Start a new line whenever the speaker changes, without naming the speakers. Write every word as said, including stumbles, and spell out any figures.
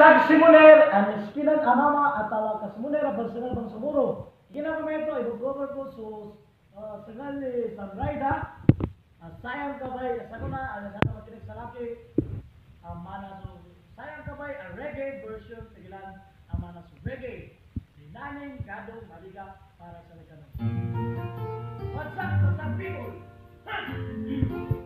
simuner ang espinan amama at tawa ka simuner ang bansinal bang sumuro. Ginagawa ito, i-cover ko so uh, sangal ni Samrayda. Uh, sayang ka ba'y, sa ko na, ang sana makinig sa laki, ang mana so, sayang ka ba'y, ang reggae version, tigilan, ang mana so, reggae. Dinaning gadong maliga para sa likanan. What's up, what's up people? Ha!